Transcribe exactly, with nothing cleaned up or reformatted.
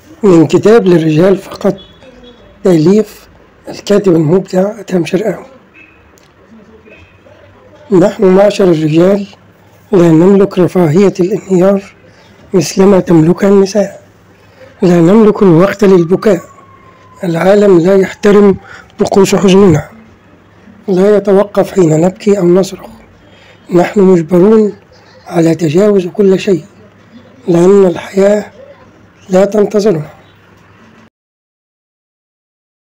من كتاب للرجال فقط، تأليف الكاتب المبدع أدهم شرقاوي. نحن معشر الرجال لا نملك رفاهية الانهيار مثلما تملكها النساء، لا نملك الوقت للبكاء، العالم لا يحترم طقوس حزننا، لا يتوقف حين نبكي أو نصرخ. نحن مجبرون على تجاوز كل شيء، لأن الحياة لا تنتظرنا.